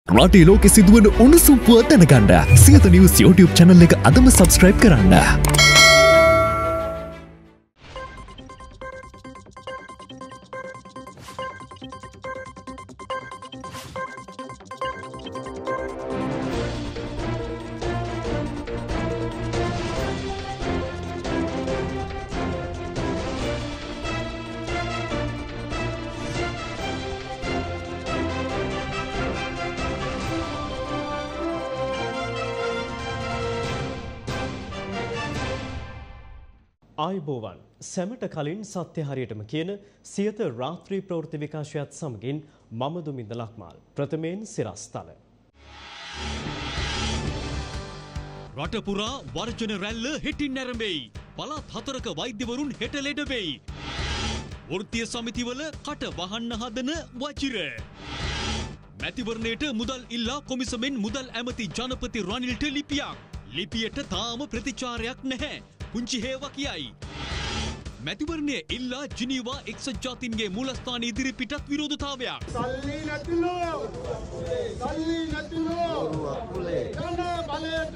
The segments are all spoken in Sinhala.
රටේ ලෝකෙ සිදුවන උණුසුම් පුවත් දැනගන්න සියත නිවුස් YouTube channel එක අදම subscribe කරන්න. ආයුබෝවන් සැමට කලින් සත්‍ය හරියටම කියන සියත රාත්‍රී ප්‍රවෘත්ති විකාශයත් සමගින් මම දුමින්ද ලක්මාල් ප්‍රථමයෙන් සිරස්තල රට පුරා වර්ජන රැල්ල හෙටින් නැරඹෙයි. පළාත් 4ක වෛද්‍යවරුන් හෙට ලෙඩ වෙයි. වෘත්තීය සමිතිවල කට වහන්න හදන වජිර. මැතිවරණයට මුදල් ඉල්ලා කොමිසමෙන් මුදල් ඇමති ජනපති රනිල්ට ලිපියක්. ලිපියට තාම ප්‍රතිචාරයක් නැහැ. පුංචි හේවා කියයි. මැතිවරණය ඉල්ලා ජිනීවා එක්සත් ජාතීන්ගේ මූලස්ථාන ඉදිරි පිටත් විරෝධතාවයක්. සල්ලි නැතිලෝ. සල්ලි නැතිලෝ. ජන බලයට.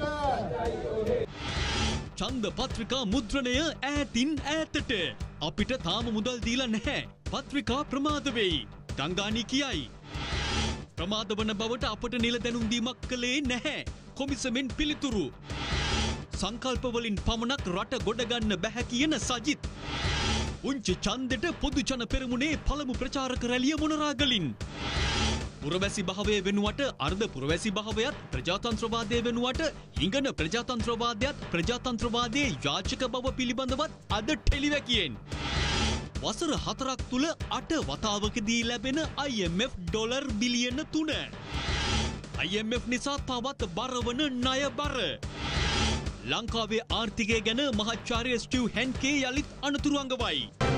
ඡන්ද පත්‍රිකා මුද්‍රණය ඈතින් ඈතට. අපිට තාම මුදල් දීලා නැහැ. පත්‍රිකා ප්‍රමාද වෙයි. ගංගානි කියයි. ප්‍රමාද වන බවට අපට නිල දැනුම් දීමක් කළේ නැහැ. කොමිසමෙන් පිළිතුරු. සංකල්ප වලින් පමණක් රට ගොඩ ගන්න බැහැ කියන සජිත්. උංචි ඡන්දෙට පොදු ජන පෙරමුණේ පළමු ප්‍රචාරක රැළිය මොනරාගලින්. පුරවැසි භාවය වෙනුවට අර්ධ පුරවැසි භාවයත් ප්‍රජාතන්ත්‍රවාදය වෙනුවට හිඟන ප්‍රජාතන්ත්‍රවාදයත් ප්‍රජාතන්ත්‍රවාදයේ යාචක බව පිළිබඳවත් අද ටෙලිවැකියෙන්. වසර 4ක් තුල 8 වතාවකදී ලැබෙන IMF ඩොලර් බිලියන 3. IMF නිසා තවත් බරවන ණය බර. ලංකාවේ ආර්ථිකය ගැන මහාචාර්ය ස්ටිව් හෙන්කේ යලිත් අනතුරු අඟවයි.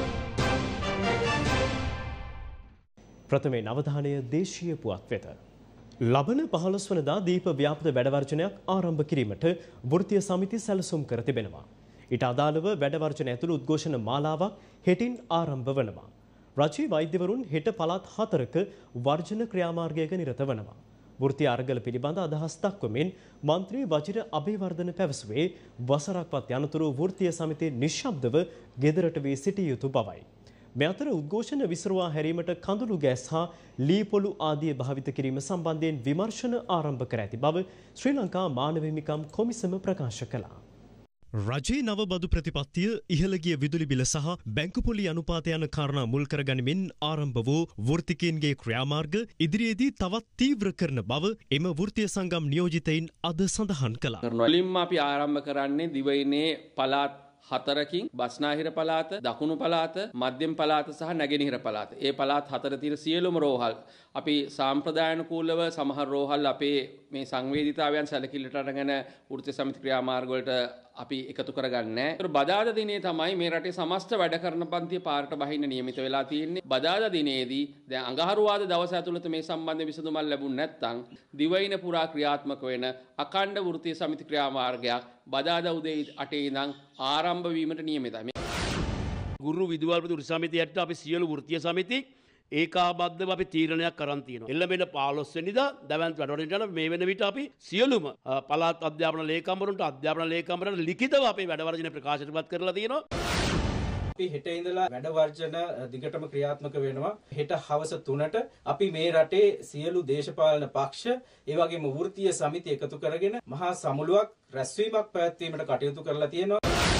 ප්‍රථමයෙන් අවධානය දේශීය පුවත් වෙත. ලබන 15 වනදා දීප ව්‍යාපෘත වැඩවර්ජනයක් ආරම්භ කිරීමට වෘත්තීය සමිති සැලසුම් කර තිබෙනවා. ඊට අදාළව වැඩවර්ජන ඇතුළු උද්ඝෝෂණ මාලාවක් හෙටින් ආරම්භ වනවා. රජයේ වෛද්‍යවරුන් හෙට පළාත් 4ක වර්ජන ක්‍රියාමාර්ගයක නිරත වනවා. වෘත්තීය අරගල පිළිබඳ අදහස් දක්වමින් මන්ත්‍රී වජිර අබේවර්ධන පැවසුවේ වසරක්වත් යනතුරු වෘත්තීය සමිතිය නිශ්ශබ්දව ගෙදරට වී සිටිය යුතු බවයි. මේ අතර උද්ඝෝෂණ විසරුවා හැරීමට කඳුළු ගෑස් හා ලී පොළු ආදිය භාවිත කිරීම සම්බන්ධයෙන් විමර්ශන ආරම්භ කර ඇති බව ශ්‍රී ලංකා මානව හිමිකම් කොමිසම ප්‍රකාශ කළා. රජයේ නව බදු ප්‍රතිපත්තිය ඉහළ ගිය විදුලි බිල සහ බැංකු පොලි අනුපාත යන කාරණා මුල් කරගනිමින් ආරම්භ වූ වෘත්තිකයන්ගේ ක්‍රියාමාර්ග ඉදිරියේදී තවත් තීව්‍ර කරන බව එම වෘත්තීය සංගම් නියෝජිතයින් අද සඳහන් කළා. මුලින්ම අපි ආරම්භ කරන්නේ දිවයිනේ පළාත් 4කින් බස්නාහිර පළාත, දකුණු පළාත, මධ්‍යම පළාත සහ නැගෙනහිර පළාත. ඒ පළාත් 4 තියෙන සියලුම රෝහල් අපි සාම්ප්‍රදායනුකූලව සමහර රෝහල් අපේ මේ සංවේදීතාවයන් සැලකිල්ලට අරගෙන වෘත්තීය සමිති ක්‍රියාමාර්ග වලට අපි එකතු කරගන්නේ. ඒතර බදාදා දිනේ තමයි මේ රටේ සමස්ත වැඩ කරන පන්තිය පාරට බහින්න නියමිත වෙලා තියෙන්නේ. බදාදා දිනේදී දැන් අඟහරුවාද දවස ඇතුළත මේ සම්බන්ධ විසඳුමක් ලැබුණ නැත්නම් දිවයින පුරා ක්‍රියාත්මක වෙන අඛණ්ඩ වෘත්තීය සමිති ක්‍රියාමාර්ගයක් බදාදා උදේ 8 ඉඳන් ආරම්භ වීමට නියමිතයි. ගුරු විදුහල්පති වෘත්තීය සමිතියට අපි සියලු වෘත්තීය සමිති ඒකාබද්ධව අපි තීරණයක් කරන් තියෙනවා. එළඹෙන 15 වෙනිදා දැවැන්ත වැඩවලට මේ වෙන විට අපි සියලුම පළාත් අධ්‍යාපන ලේකම්වරුන්ට අධ්‍යාපන ලේකම්වරුන්ට ලිඛිතව අපේ වැඩවර්ජන ප්‍රකාශනපත් කරලා තියෙනවා. අපි හෙට ඉඳලා වැඩවර්ජන දිගටම ක්‍රියාත්මක වෙනවා. හෙට හවස 3ට අපි මේ රටේ සියලු දේශපාලන පක්ෂ ඒ වගේම වෘත්තීය සමිති එකතු කරගෙන මහා සමුළුවක් රැස්වීමක් පැවැත්වීමට කටයුතු කරලා තියෙනවා.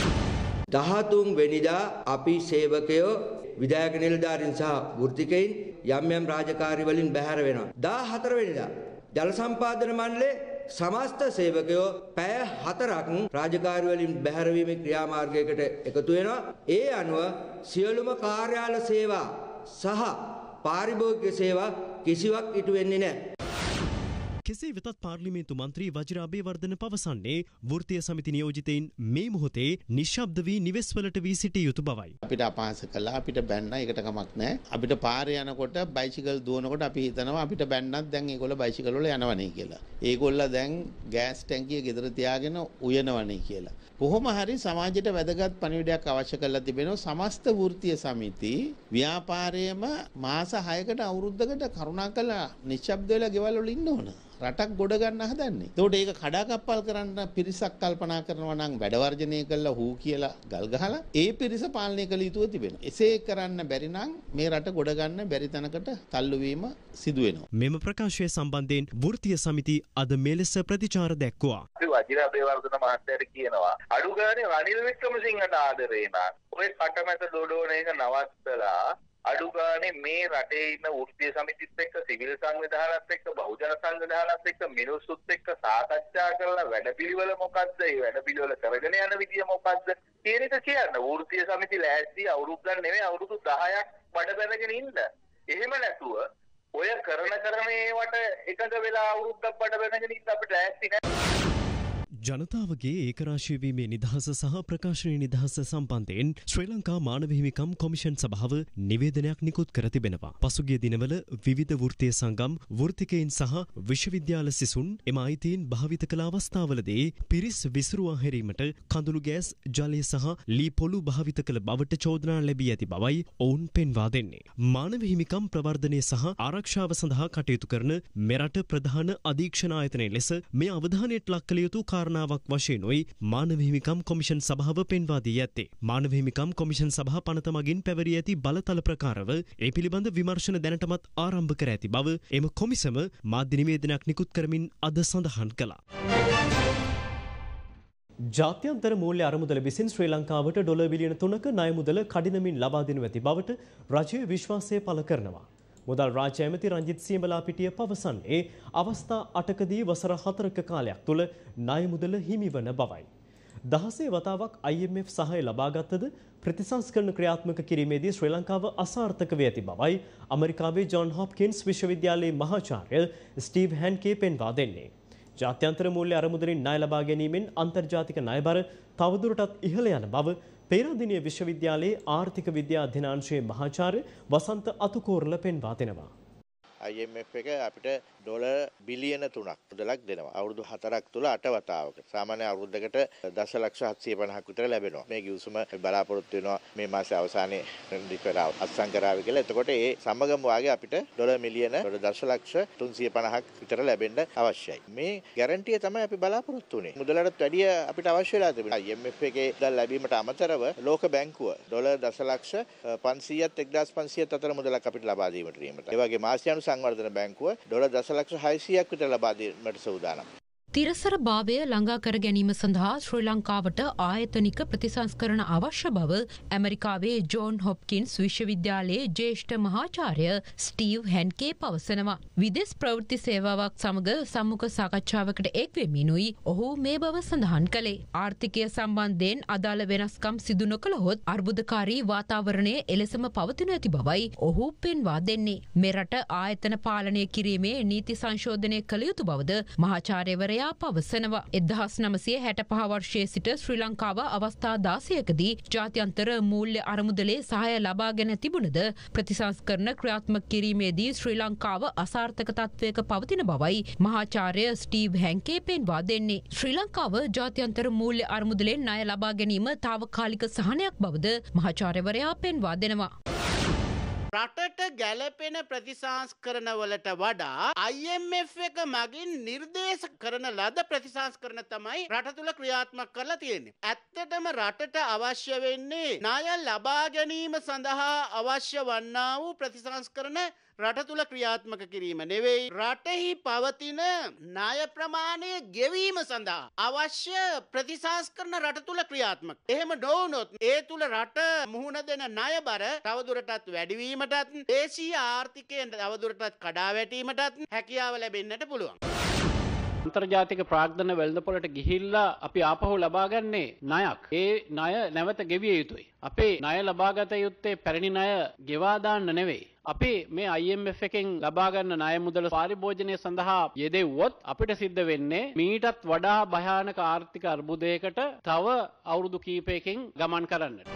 13 වෙනිදා අපි සේවකයෝ විධායක නිලධාරීන් සහ වෘත්තිකයින් යම් යම් රාජකාරී වලින් බැහැර වෙනවා. 14 වෙනිදා ජල සම්පාදන මණ්ඩලයේ සමස්ත සේවකයෝ පැය 4ක් රාජකාරී වලින් බැහැර වීමේ ක්‍රියාමාර්ගයකට එකතු වෙනවා. ඒ අනුව සියලුම කාර්යාල සේවා සහ පාරිභෝගික සේවා කිසිවක් ඉටු වෙන්නේ නැහැ. කෙසේ වෙතත් පාර්ලිමේන්තු මන්ත්‍රී වජිර අබේවර්ධන පවසන්නේ වෘත්තීය සමිති නියෝජිතයින් මේ මොහොතේ නිශ්ශබ්ද වී නිවෙස්වලට වී සිටිය යුතු බවයි. අපිට අපහාස කළා, අපිට බැන්න, ඒකට කමක් නැහැ. අපිට පාරේ යනකොට බයිසිකල් දුවනකොට අපි හිතනවා අපිට බැන්නත් දැන් ඒගොල්ලෝ බයිසිකල් වල යනවනේ කියලා. ඒගොල්ලෝ දැන් ගෑස් ටැංකිය ගෙදර තියාගෙන උයනවනේ කියලා. කොහොම හරි සමාජයට වැදගත් පණිවිඩයක් අවශ්‍ය කරලා තිබෙනවා. සමස්ත වෘත්තීය සමිති ව්‍යාපාරයේම මාස 6කට අවුරුද්දකට කරුණාකරලා නිශ්ශබ්ද වෙලා ගෙවල් වල ඉන්න ඕන. රටක් ගොඩ ගන්න හදන්නේ. ඒකට ඒක කඩාකප්පල් කරන්න පිරිසක් කල්පනා කරනවා නම් වැඩ වර්ජනය කළා හූ කියලා ගල් ගහලා ඒ පිරිස පාලනය කළ යුතුව තිබෙනවා. එසේ කරන්න බැරි නම් මේ රට ගොඩ ගන්න බැරි තැනකට තල්ලු වීම සිදු වෙනවා. මෙම ප්‍රකාශය සම්බන්ධයෙන් වෘත්තීය සමිති අද මෙලෙස ප්‍රතිචාර දැක්වුවා. වජිර අබේවර්ධන මහත්තයාට කියනවා අඩු ගානේ රනිල් වික්‍රමසිංහට ආදරේ නම් ඔය කටමැත දොඩෝන එක නවත්තලා අඩු ගානේ මේ රටේ ඉන්න වෘත්තීය සමිතිත් එක්ක සිවිල් සංවිධානත් එක්ක බහුජන සංවිධානත් එක්ක මිනිස්සුත් එක්ක සාකච්ඡා කරලා වැඩපිළිවෙල මොකද්ද? ඒ වැඩපිළිවෙල කරගෙන යන විදිය මොකද්ද? කියන එක කියන්න. වෘත්තීය සමිති ලෑස්ති අවුරුද්දක් නෙමෙයි අවුරුදු 10ක් බඩ බැඳගෙන ඉන්න. එහෙම නැතුව ඔය කරන ඒවට එකඟ වෙලා අවුරුද්දක් බඩ බැඳගෙන ඉන්න අපිට ලෑස්ති නැහැ. ජනතාවගේ ඒකරාශී වීමේ නිදහස සහ ප්‍රකාශනයේ නිදහස සම්බන්ධයෙන් ශ්‍රී ලංකා මානව හිමිකම් කොමිෂන් සභාව නිවේදනයක් නිකුත් කර තිබෙනවා. පසුගිය දිනවල විවිධ වෘත්තීය සංගම්, වෘත්තිකයින් සහ විශ්වවිද්‍යාල සිසුන් එම අයිතීන් භාවිත කළ අවස්ථාවලදී පිරිස් විසිරුවා හැරීමට කඳුළු ගෑස්, ජලය සහ ලී පොළු භාවිත කළ බවට චෝදනා ලැබී ඇති බවයි ඔවුන් පෙන්වා දෙන්නේ. මානව හිමිකම් ප්‍රවර්ධනය සහ ආරක්ෂාව සඳහා කටයුතු කරන මෙරට ප්‍රධාන අධීක්ෂණ ආයතනය ලෙස මේ අවධානයට ලක් කළ යුතු කාරණාවක් වශයෙන්යි මානව හිමිකම් කොමිෂන් සභාව පෙන්වා දී ඇත්තේ. මානව හිමිකම් කොමිෂන් සභා පනත මගින් පැවරී ඇති බලතල ප්‍රකාරව ඒ පිළිබඳ විමර්ශන දැනටමත් ආරම්භ කර ඇති බව එම කොමිසම මාධ්‍ය නිවේදනයක් නිකුත් කරමින් අද සඳහන් කළා. ජාත්‍යන්තර මූල්‍ය අරමුදල විසින් ශ්‍රී ලංකාවට ඩොලර් බිලියන 3ක ණය මුදල කඩිනමින් ලබා දෙනු ඇති බවට රජය විශ්වාසය පළ කරනවා. මුදල් රාජ්‍ය ඇමති රංජිත් සියඹලාපිටිය පවසන්නේ අවස්ථා 8කදී වසර 4ක කාලයක් තුළ ණය මුදල හිමිවන බවයි. දහසේ වතාවක් IMF සහාය ලබාගත්තද ප්‍රතිසංස්කරණ ක්‍රියාත්මක කිරීමේදී ශ්‍රී ලංකාව අසාර්ථක වී ඇති බවයි ඇමරිකාවේ ජොන් හොප්කින්ස් විශ්වවිද්‍යාලයේ මහාචාර්ය ස්ටීව් හැන්කේ පෙන්වා දෙන්නේ. ජාත්‍යන්තර මූල්‍ය අරමුදලින් ණය ලබා ගැනීමෙන් අන්තර්ජාතික ණයබර තවදුරටත් ඉහළ යන බව පේරාදෙණිය විශ්වවිද්‍යාලයේ ආර්ථික විද්‍යා අධ්‍යනාංශයේ මහාචාර්ය වසන්ත අතුකෝරළ පෙන්වා දෙනවා. IMF එක අපිට ඩොලර් බිලියන 3ක් මුදලක් දෙනවා. අවුරුදු 4ක් තුල 8 වතාවක. සාමාන්‍ය අවුරුද්දකට දශලක්ෂ 750ක් විතර ලැබෙනවා. මේ ගිවිසුම බලාපොරොත්තු වෙනවා මේ මාසේ අවසානයේ නිකරාව අත්සන් කරාවි කියලා. එතකොට ඒ සමගම වාගේ අපිට ඩොලර් මිලියන දශලක්ෂ 350ක් විතර ලැබෙන්න අවශ්‍යයි. මේ ගැරන්ටිය තමයි අපි බලාපොරොත්තු වෙන්නේ. මුදලටත් වැඩිය අපිට අවශ්‍ය වෙලා තිබෙනවා. IMF එකේ මුදල් ලැබීමට අමතරව ලෝක බැංකුව ඩොලර් දශලක්ෂ 500ත් 1500ත් අතර මුදලක් අපිට ලබා දීමට රීමට. ඒ වගේ ආසියානු සංවර්ධන බැංකුව ඩොලර් දශලක්ෂ 600ක් විතර ලබා දීමට සූදානම්. තිරසර භාවය ළඟා කර ගැනීම සඳහා ශ්‍රී ලංකාවට ආයතනික ප්‍රතිසංස්කරණ අවශ්‍ය බව ඇමරිකාවේ ජෝන් හොප්කින්ස් විශ්වවිද්‍යාලයේ ජ්‍යෙෂ්ඨ මහාචාර්ය ස්ටීව් හැන්කේ පවසනවා. විදේශ ප්‍රවෘත්ති සේවාවක් සමග සම්මුඛ සාකච්ඡාවකට එක් වෙමිනුයි ඔහු මේ බව සඳහන් කළේ. ආර්ථිකය සම්බන්ධයෙන් අදාළ වෙනස්කම් සිදු නොකළහොත් අර්බුදකාරී වාතාවරණය එලෙසම පවතින ඇති බවයි ඔහු පෙන්වා දෙන්නේ. මෙරට ආයතන පාලනය කිරීමේ නීති සංශෝධනය කළ යුතු බවද මහාචාර්යවරයා පවසනවා. 1965 වර්ෂයේ සිට ශ්‍රී ලංකාව අවස්ථා 16කදී ජාත්‍යන්තර මූල්‍ය අරමුදලේ සහාය ලබාගෙන තිබුණද ප්‍රතිසංස්කරණ ක්‍රියාත්මක කිරීමේදී ශ්‍රී ලංකාව අසාර්ථක තත්වයක පවතින බවයි මහාචාර්ය ස්ටීව් හැන්කේ පෙන්වා දෙන්නේ. ශ්‍රී ලංකාව ජාත්‍යන්තර මූල්‍ය අරමුදලෙන් ණය ලබා ගැනීම තාවකාලික සහනයක් බවද මහාචාර්යවරයා පෙන්වා දෙනවා. රටට ගැලපෙන ප්‍රතිසංස්කරණවලට වඩා IMF එක මගින් නිර්දේශ කරන ලද ප්‍රතිසංස්කරණ තමයි රට තුල ක්‍රියාත්මක කරලා තියෙන්නේ. ඇත්තටම රටට අවශ්‍ය වෙන්නේ ණය ලබා ගැනීම සඳහා අවශ්‍ය වන්නා වූ ප්‍රතිසංස්කරණ රට තුල ක්‍රියාත්මක කිරීම නෙවෙයි, රටෙහි පවතින ණය ප්‍රමාණය ගෙවීම සඳහා අවශ්‍ය ප්‍රතිසංස්කරණ රට තුල ක්‍රියාත්මක. එහෙම නොවුනොත් ඒ තුල රට මුහුණ දෙන ණය බර තවදුරටත් වැඩිවීමටත් දේශීය ආර්ථිකයෙන් තවදුරටත් කඩා වැටීමටත් හැකියාව ලැබෙන්නට පුළුවන්. අන්තර්ජාතික ප්‍රාග්ධන වෙළඳපොළට ගිහිල්ලා අපි ආපහු ලබාගන්නේ ණයක්. ඒ ණය නැවත ගෙවිය යුතුයි. අපේ ණය ලබාගත යුත්තේ පැරණි ණය ගෙවා දාන්න නෙවෙයි. අපි මේ IMF එකෙන් ලබා ගන්න ණය මුදල පරිභෝජනය සඳහා යෙදෙව්වොත් අපිට සිද්ධ වෙන්නේ මීටත් වඩා භයානක ආර්ථික අර්බුදයකට තව අවුරුදු කිහිපයකින් ගමන් කරන්නට.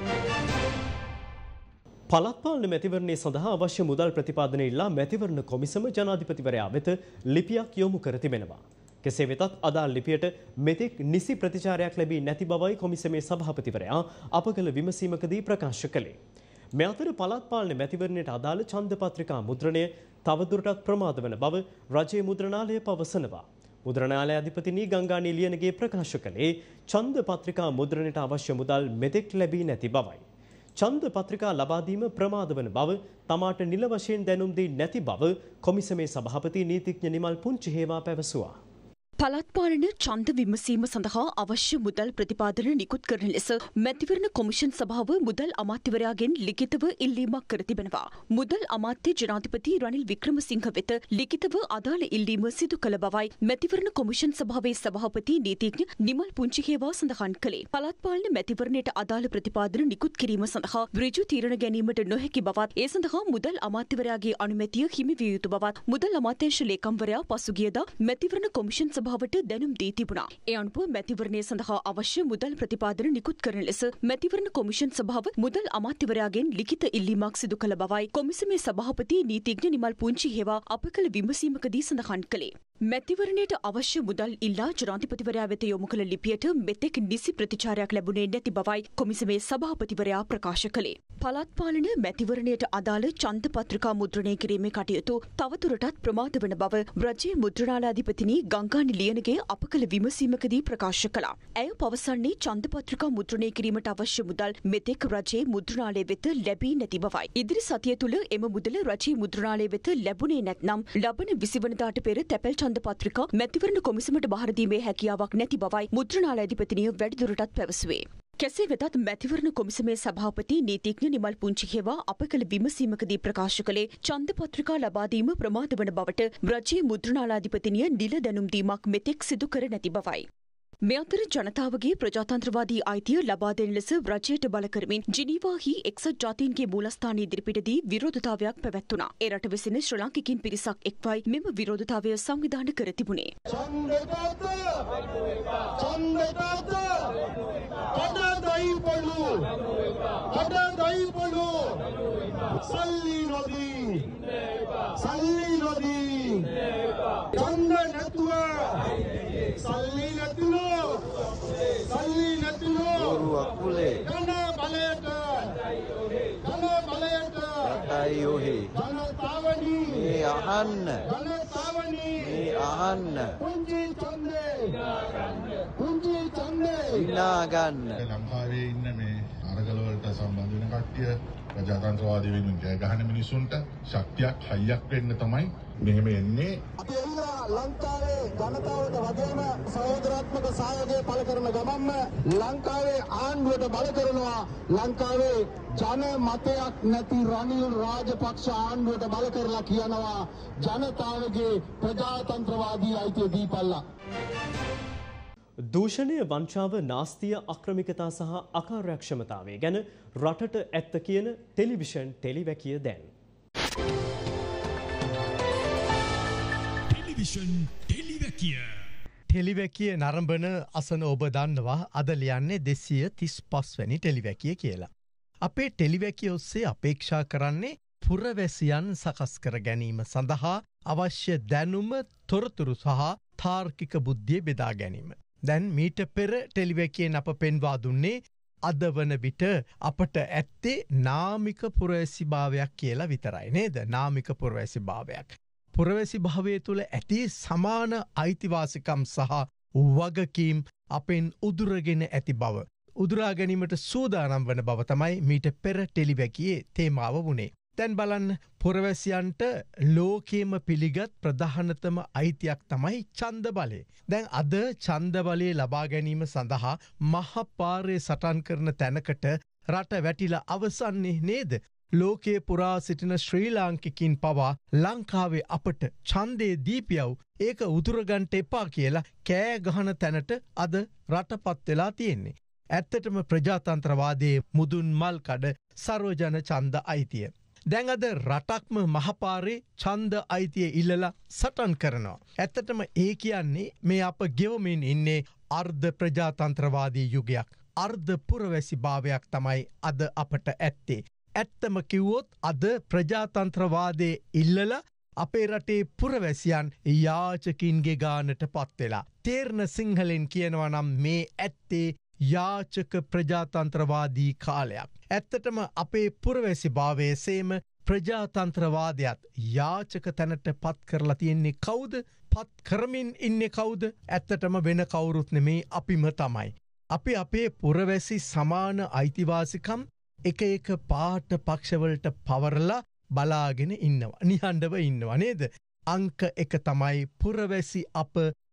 පළාත් පාලන මැතිවරණය සඳහා අවශ්‍ය මුදල් ප්‍රතිපාදනය ඉල්ලා මැතිවරණ කොමිසම ජනාධිපතිවරයා වෙත ලිපියක් යොමු කර තිබෙනවා. කෙසේ වෙතත් අදාළ ලිපියට මෙතෙක් නිසි ප්‍රතිචාරයක් ලැබී නැති බවයි කොමිසමේ සභාපතිවරයා අප කළ විමසීමකදී ප්‍රකාශ කළේ. මේ අතර පළාත් පාලන මැතිවරණයට අදාළ ඡන්ද පත්‍රිකා මුද්‍රණය තවදුරටත් ප්‍රමාද වන බව රජයේ මුද්‍රණාලය පවසනවා. මුද්‍රණාලය අධිපතිනි ගංගානී ලියනගේ ප්‍රකාශ කළේ ඡන්ද පත්‍රිකා මුද්‍රණයට අවශ්‍ය මුදල් මෙතෙක් ලැබී නැති බවයි. ඡන්ද පත්‍රිකා ලබා දීම ප්‍රමාද වන බව තමාට නිල වශයෙන් දැනුම් දී නැති බව කොමිසමේ සභාපති නීතිඥ නිමල් පුංචිහේවා පැවසුවා. පළාත් පාලන ඡන්ද විමසීම සඳහා අවශ්‍ය මුදල් ප්‍රතිපාදන නිකුත් කරන ලෙස මැතිවරණ කොමිෂන් සභාව මුදල් අමාත්‍යවරයාගෙන් ලිඛිතව ඉල්ලීමක් කර තිබෙනවා. මුදල් අමාත්‍ය ජනාධිපති රනිල් වික්‍රමසිංහ වෙත ලිඛිතව අදාළ ඉල්ලීම සිදු කළ බවයි මැතිවරණ කොමිෂන් සභාවේ සභාපති නීතිඥ නිමල් පුංචිහේවා සඳහන් කළේ. පළාත් පාලන මැතිවරණයට අදාළ ප්‍රතිපාදන නිකුත් කිරීම සඳහා ඍජු තීරණ ගැනීමට නොහැකි බවත් ඒ සඳහා මුදල් අමාත්‍යවරයාගේ අනුමැතිය හිමි විය යුතු බවත් මුදල් අමාත්‍යාංශ ලේකම්වරයා පසුගියදා මැතිවරණ කොමිෂන් සභාවට දැනුම් දී තිබුණා. ඒ අනුව මැතිවරණය සඳහා අවශ්‍ය මුදල් ප්‍රතිපාදන නිකුත් කරන ලෙස මැතිවරණ කොමිෂන් සභාව මුදල් අමාත්‍යවරයාගෙන් ලිඛිත ඉල්ලීමක් සිදු කළ බවයි කොමිසමේ සභාපති නීතිඥ නිමල් පුංචිහේවා අප කළ විමසීමකදී සඳහන් කළේ. මැතිවරණයට අවශ්‍ය මුදල් ඉල්ලා ජනාධිපතිවරයා වෙත යොමු කළ ලිපියට මෙතෙක් නිසි ප්‍රතිචාරයක් ලැබුණේ නැති බවයි කොමිසමේ සභාපතිවරයා ප්‍රකාශ කළේ. පළාත් පාලන මැතිවරණයට අදාළ ඡන්ද පත්‍රිකා මුද්‍රණය කිරීමේ කටයුතු තවදුරටත් ප්‍රමාද වන බව රජයේ මුද්‍රණාලාධිපතිනි ගංගානි ලියනගේ අප කළ විමසීමකදී ප්‍රකාශ කළා. ඇය පවසන්නේ ඡන්ද පත්‍රිකා මුද්‍රණය කිරීමට අවශ්‍ය මුදල් මෙතෙක් රජයේ මුද්‍රණාලය වෙත ලැබී නැති බවයි. ඉදිරි සතිය තුළ එම මුදල රජයේ මුද්‍රණාලය වෙත ලැබුණේ නැත්නම් ලබන 20 වනදාට පෙර තැපැල් ඡන්ද පත්‍රිකා මැතිවරණ කොමිසමට බහර දීමේ හැකියාවක් නැති බවයි මුද්‍රණාලාධිපතිනිය වැඩිදුරටත් පැවසුවේ. කෙසේ වෙතත් මැතිවරණ කොමිසමේ සභාපති නීතිඥ නිමල් පුංචිහේවා අප කළ විමසීමකදී ප්‍රකාශ කළේ ඡන්ද පත්‍රිකා ලබා දීම ප්‍රමාද වන බවට රජයේ මුද්‍රණාලාධිපතිනිය නිල දැනුම් දීමක් මෙතෙක් සිදු කර නැති බවයි. මේ අතර ජනතාවගේ ප්‍රජාතන්ත්‍රවාදී අයිතිය ලබා දෙන ලෙස රජයට බල කරමින් ජිනීවාහි එක්සත් ජාතීන්ගේ මූලස්ථානයේ ඉදිරිපිටදී විරෝධතාවයක් පැවැත්වුණා. ඒ රට වෙසෙන ශ්‍රී ලාංකිකයින් පිරිසක් එක්වයි මෙම විරෝධතාවය සංවිධානය කර තිබුණේ. ලංකාවේ ඉන්න මේ අරගල වලට සම්බන්ධ වෙන කට්ටිය ප්‍රජාතන්ත්‍රවාදී වෙනුවෙන් ජය ගහන මිනිසුන්ට ශක්තියක් හයියක් වෙන්න තමයි මෙහෙම එන්නේ. අපි එල්ලා ලංකාවේ ජනතාවට වගේම සහෝදරාත්මක සහයෝගය පළ කරන ගමන්ම ලංකාවේ ආණ්ඩුවට බල කරනවා. ලංකාවේ ජන මතයක් නැති රනිල් රාජපක්ෂ ආණ්ඩුවට බල කරලා කියනවා ජනතාවගේ ප්‍රජාතන්ත්‍රවාදී අයිතිය දීපල්ලා. දූෂණය, වංචාව, නාස්තිය, අක්‍රමිකතා සහ අකාර්යක්ෂමතාවය ගැන රටට ඇත්ත කියන ටෙලිවිෂන් ටෙලිවැකිය දැන්. ටෙලිවිෂන් ටෙලිවැකිය. ටෙලිවැකිය නරඹන අසන ඔබ දන්නවා අද ලියන්නේ 235 වැනි ටෙලිවැකිය කියලා. අපේ ටෙලිවැකිය ඔස්සේ අපේක්ෂා කරන්නේ පුරවැසියන් සකස් කර ගැනීම සඳහා අවශ්‍ය දැනුම, තොරතුරු සහ තාර්කික බුද්ධිය බෙදා ගැනීම. දැන් මීට පෙර ටෙලිවැකියෙන් අප පෙන්වා දුන්නේ අද වන විට අපට ඇත්තේ නාමික පුරවැසි භාවයක් කියලා විතරයි නේද? නාමික පුරවැසි භාවයක්. පුරවැසි භාවය තුළ ඇති සමාන අයිතිවාසිකම් සහ වගකීම් අපෙන් උදුරගෙන ඇති බව. උදුරා ගැනීමට සූදානම් වන බව තමයි මීට පෙර ටෙලිවැකියේ තේමාව වුණේ. දැන් බලන්න පුරවැසියන්ට ලෝකේම පිළිගත් ප්‍රධානතම අයිතියක් තමයි ඡන්ද බලය. දැන් අද ඡන්ද බලය ලබා ගැනීම සඳහා මහපාරේ සටන් කරන තැනකට රට වැටිලා අවසන්නේ නේද? ලෝකයේ පුරා සිටින ශ්‍රී ලාංකිකින් පවා ලංකාවේ අපට ඡන්දේ දීපියව් ඒක උතුරගන්ට එපා කියලා කෑ ගහන තැනට අද රටපත් වෙලා තියෙන්නේ. ඇත්තටම ප්‍රජාතන්ත්‍රවාදයේ මුදුන් මල් කඩ සර්වජන ඡන්ද අයිතිය. දැන් අද රටක්ම මහපාරේ ඡන්ද අයිතිය ඉල්ලලා සටන් කරනවා. ඇත්තටම ඒ කියන්නේ මේ අප ගෙවමින් ඉන්නේ අර්ධ ප්‍රජාතන්ත්‍රවාදී යුගයක්. අර්ධ පුරවැසි භාවයක් තමයි අද අපට ඇත්තේ. ඇත්තම කිව්වොත් අද ප්‍රජාතන්ත්‍රවාදයේ ඉල්ලලා අපේ රටේ පුරවැසියන් යාචකින්ගේ ගානට පත්වෙලා. තේරණ සිංහලෙන් කියනවා නම් මේ ඇත්තේ යාචක ප්‍රජාතන්ත්‍රවාදී කාලයක්. ඇත්තටම අපේ පුරවැසි භාවයේ සේම ප්‍රජාතන්ත්‍රවාදයත් යාචක තැනට පත් කරලා තියෙන්නේ කවුද? පත් කරමින් ඉන්නේ කවුද? ඇත්තටම වෙන කවුරුත් නෙමේ අපිම තමයි. අපි අපේ පුරවැසි සමාන අයිතිවාසිකම් එක එක පාට පක්ෂවලට පවරලා බලාගෙන ඉන්නවා. නිහඬව ඉන්නවා නේද? අංක එක තමයි පුරවැසි අප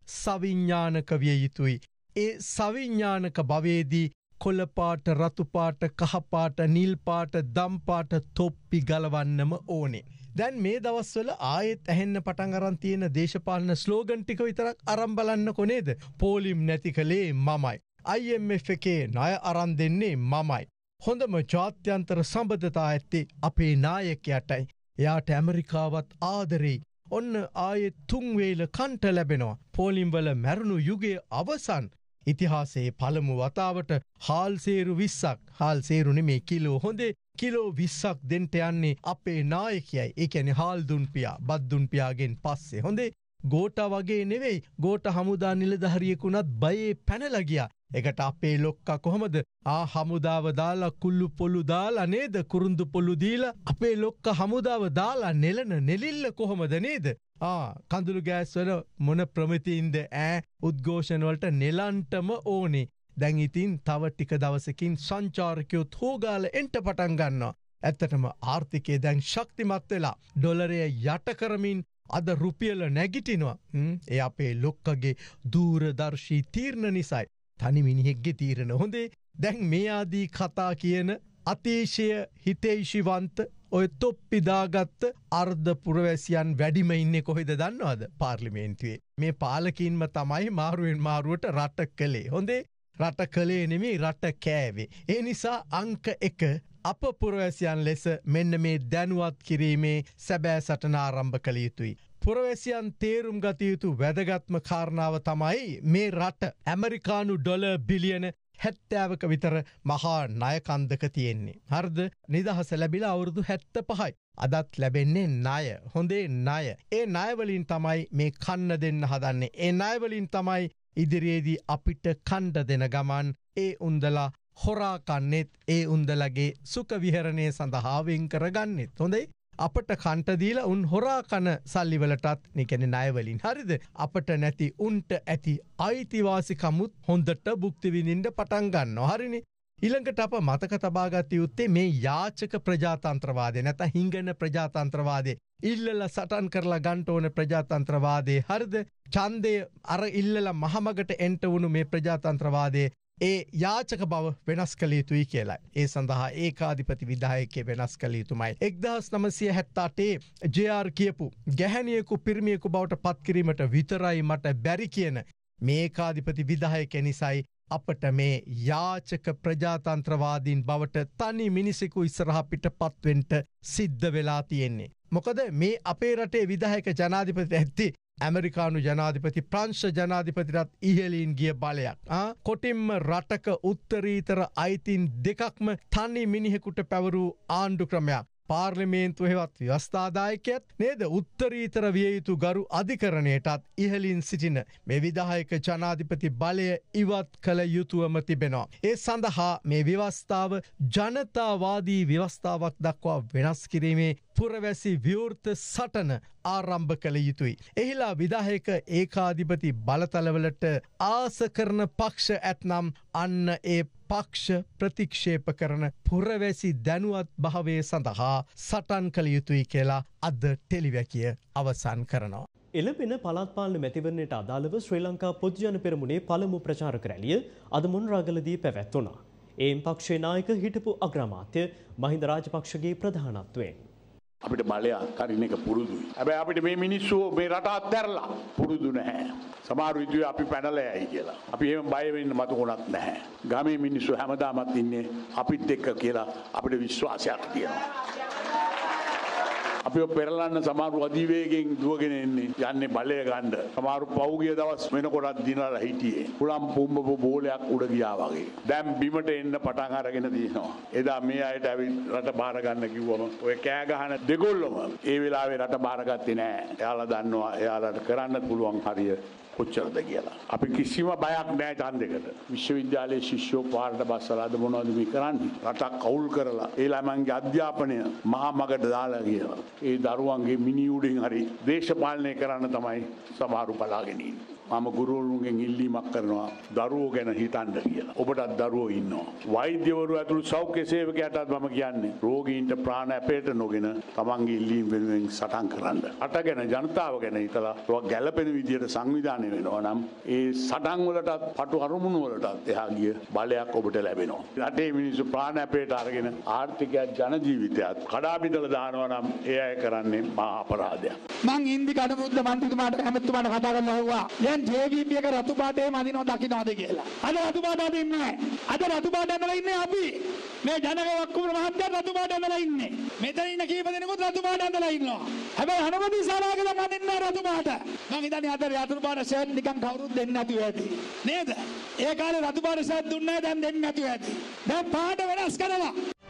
සවිඥානක විය යුතුයි. ඒ සවිඥානක භවයේදී කොළපාට රතුපාට කහපාට නිල්පාට දම්පාට තොප්පි ගලවන්නම ඕනේ. දැන් මේ දවස්වල ආයෙත් ඇහෙන්න පටන් අරන් තියෙන දේශපාලන ස්ලෝගන් ටික විතරක් අරන් බලන්නකො නේද? පෝලිම් නැති කලේ මමයි. IMF එකේ ණය අරන් දෙන්නේ මමයි. හොඳම ජාත්‍යන්තර සම්බන්ධතා ඇත්තේ අපේ නායකයාටයි. එයාට ඇමරිකාවත් ආදරෙයි. ඔන්න ආයෙත් තුන්වේල කන්ට ලැබෙනවා. පෝලිම් වල මැරුණු යුගයේ අවසන්. ඉතිහාසයේ පළමු වතාවට හාල්සේරු 20ක් හාල්සේරු නෙමේ කිලෝ හොඳේ කිලෝ 20ක් දෙන්ට යන්නේ අපේ නායකයයි. ඒ කියන්නේ හාල්දුන් පියා බද්දුන් පියාගෙන් පස්සේ හොඳේ ගෝඨා වගේ නෙවෙයි. ගෝඨා හමුදා නිලධාරියෙකුණත් බයේ පැනලා ගියා. ඒකට අපේ ලොක්කා කොහමද හමුදාව දාලා කුල්ලු පොල්ලු දාලා නේද? කුරුඳු පොල්ලු දීලා අපේ ලොක්කා හමුදාව දාලා නෙලන නෙලිල්ල කොහමද නේද? කඳුළු ගෑස් වල මොන ප්‍රමිතියින්ද උද්ඝෝෂණ වලට නෙලන්ටම ඕනේ. දැන් ඉතින් තව ටික දවසකින් සංචාරකයොත් හොගාල එන්ට පටන් ගන්නවා. ඇත්තටම ආර්ථිකය දැන් ශක්තිමත් වෙලා ඩොලරය යට කරමින් අද රුපියල නැගිටිනවා. ඒ අපේ ලොක්කගේ දූරදර්ශී තීරණ නිසායි. තනි මිනිහෙක්ගේ තීරණ හොඳේ. දැන් මේ ආදී කතා කියන අතිශය හිතේශිවන්ත ඔය තොප්පි දාගත්ත අර්ධ පුරවැසියන් වැඩිම ඉන්නේ කොහෙද දන්නවද? පාර්ලිමේන්තුවේ. මේ පාලකින්ම තමයි මාරුවෙන් මාරුවට රට කළේ. හොඳේ රට කළේ නෙමෙයි රට කෑවේ. ඒ නිසා අංක 1 අප පුරවැසියන් ලෙස මෙන්න මේ දැනුවත් කිරීමේ සැබෑ සටන ආරම්භ කළ යුතුයි. පුරවැසියන් තේරුම් ගත යුතු වැදගත්ම කාරණාව තමයි මේ රට ඇමරිකානු ඩොලර් බිලියන 70ක විතර මහා ණයකන්දක තියෙන්නේ. හරිද? නිදහස ලැබිලා අවුරුදු 75යි. අදත් ලැබෙන්නේ ණය. හොඳේ ණය. ඒ ණය වලින් තමයි මේ කන්න දෙන්න හදන්නේ. ඒ ණය වලින් තමයි ඉදිරියේදී අපිට කණ්ඩ දෙන ගමන් ඒ උන්දලා හොරා කන්නේත් ඒ උන්දලගේ සුඛ විහරණය සඳහා වෙන් කරගන්නෙත්. හොඳේ? අපට කන්ට දීලා උන් හොරා කන සල්ලි වලටත් නිකන්නේ ණය වලින්. හරිද? අපට නැති උන්ට ඇති අයිතිවාසිකමුත් හොඳට භුක්ති විඳින්න පටන් ගන්නවා. හරිනේ? ඊළඟට අප මතක තබා ගත යුත්තේ මේ යාචක ප්‍රජාතන්ත්‍රවාදය නැත්නම් හිඟන ප්‍රජාතන්ත්‍රවාදය. ඉල්ලලා සටන් කරලා ගන්න ඕන ප්‍රජාතන්ත්‍රවාදය. හරිද? ඡන්දය අර ඉල්ලලා මහමගට එන්ට වුණු මේ ප්‍රජාතන්ත්‍රවාදයේ ඒ යාචක බව වෙනස් කළ යුතුයි කියලා. ඒ සඳහා ඒකාධිපති විධායකයෙ වෙනස් කළ යුතුමයි. 1978 JR කියපු ගැහැණියෙකු පිරිමියෙකු බවට පත් කිරීමට විතරයි මට බැරි කියන මේ ඒකාධිපති විධායකය නිසායි අපට මේ යාචක ප්‍රජාතන්ත්‍රවාදීන් බවට තනි මිනිසෙකු ඉස්සරහ පිට පත්වෙන්ට සිද්ධ වෙලා තියෙන්නේ. මොකද මේ අපේ රටේ විධායක ජනාධිපති ඇත්තේ ඇමරිකානු ජනාධිපති ප්‍රංශ ජනාධිපතිරත් ඉහලින් ගිය බලයක්. කොටින්ම රටක උත්තරීතර අයිතින් දෙකක්ම තනි මිනිහෙකුට පැවරූ ආණ්ඩු ක්‍රමයක්. පාර්ලිමේන්තුව හෙවත් ව්‍යවස්ථාදායකයත් නේද උත්තරීතර විය යුතු ගරු අධිකරණයටත් ඉහලින් සිටින මේ විධායක ජනාධිපති බලය ඉවත් කළ යුතුවම තිබෙනවා. ඒ සඳහා මේ ව්‍යවස්ථාව ජනතාවාදී ව්‍යවස්ථාවක් දක්වා වෙනස් කිරීමේ පුරවැසි විවෘත සටන ආරම්භ කළ යුතුයි. එහිලා විධායක ඒකාධිපති බලතලවලට ආස කරන පක්ෂ ඇත්නම් අන්න ඒ පක්ෂ ප්‍රතික්ෂේප කරන පුරවැසි දැනුවත් භාවය සඳහා සටන් කළ යුතුයි කියලා අද ටෙලිවැකිය අවසන් කරනවා. එළඹෙන පළාත් පාලන මැතිවරණයට අදාළව ශ්‍රී ලංකා පොදු ජන පෙරමුණේ පළමු ප්‍රචාරක රැළිය අද මොණරාගලදී පැවැත්වුණා. එයින් පක්ෂයේ නායක හිටපු අග්‍රාමාත්‍ය මහින්ද රාජපක්ෂගේ ප්‍රධානත්වයෙන් අපිට බලය අත්හරින එක පුරුදුයි. හැබැයි අපිට මේ මිනිස්සු මේ රට අත්හැරලා පුරුදු නැහැ. සමහර විදිහේ අපි පැනලා යයි කියලා. අපි එහෙම බය වෙන්න මතකුණක් නැහැ. ගමේ මිනිස්සු හැමදාමත් ඉන්නේ අපිත් එක්ක කියලා අපිට විශ්වාසයක් තියෙනවා. අපිව පෙරලන්න සමහරු අධිවේගයෙන් දුවගෙන එන්නේ යන්නේ බලය ගන්න. සමහරු පෞගිය දවස් වෙනකොටත් දිනලා හිටියේ. උලම් පුම්බ බෝලයක් උඩ ගියා වගේ. දැන් බිමට එන්න පටන් අරගෙන තියෙනවා. එදා මේ අයට ඇවිත් රට බාර ගන්න කිව්වම ඔය කෑ ගහන දෙගොල්ලම ඒ වෙලාවේ රට බාරගත්තේ නෑ. එයාලා දන්නවා එයාලට කරන්න පුළුවන් හරිය කොච්චරද කියලා. අපි කිසිම බයක් නෑ ඡන්දයකට. විශ්වවිද්‍යාලයේ ශිෂ්‍යෝ පාරට බස්සලාද මොනවද මේ කරන්නේ? රටක් කවුල් කරලා ඒ ළමයින්ගේ අධ්‍යාපනය මහා මගට දාලා කියලා. ඒ දරුවන්ගේ මිනි උඩින් හරි දේශපාලනය කරන්න තමයි සමහරු බලාගෙන ඉන්නේ. මම ගුරුවරුන්ගෙන් ඉල්ලීමක් කරනවා දරුවෝ ගැන හිතන්න කියලා. ඔබටත් දරුවෝ ඉන්නවා. වෛද්‍යවරු ඇතුළු සෞඛ්‍ය සේවකයාටත් මම කියන්නේ රෝගීන්ට ප්‍රාණ අපේට නොගෙන තමන්ගේ ඉල්ලීම් වෙනුවෙන් සටන් කරන්න. රට ගැන ජනතාව ගැන හිතලා ඔය ගැළපෙන විදියට සංවිධානය වෙනවා නම් ඒ සටන් වලටත් පටු අරමුණු වලටත් එහා ගිය බලයක් ඔබට ලැබෙනවා. රටේ මිනිස්සු ප්‍රාණ අපේට අරගෙන ආර්ථිකයත් ජන ජීවිතයත් කඩා බිඳලා දානවා නම් ඒ අය කරන්නේ මහා අපරාධයක්. මං ඉන්දි කඩමුද්ද මන්ත්‍රීතුමාට ඇමතුමාට කතා කරලා හුවා JVP එක රතු පාටේ මදිනව දකින්නවද කියලා. අද රතු පාට අදින්නේ නැහැ. අද රතු පාට ඇඳලා ඉන්නේ අපි. මේ ජනක වක්කුම මහත්තයා රතු පාට ඇඳලා ඉන්නේ. මෙතන ඉන්න කීප දෙනෙකුත් රතු පාට ඇඳලා ඉන්නවා. හැබැයි අනුමති ශාලාවක නම් අදින්නේ රතු පාට. මං හිතන්නේ අද රතු පාට ෂර්ට් නිකන් කවුරුත් දෙන්නේ නැතුව ඇති. නේද? ඒ කාලේ රතු පාට ෂර්ට් දුන්නේ දැන් දෙන්නේ නැතුව ඇති. දැන් පාට වෙනස් කරනවා.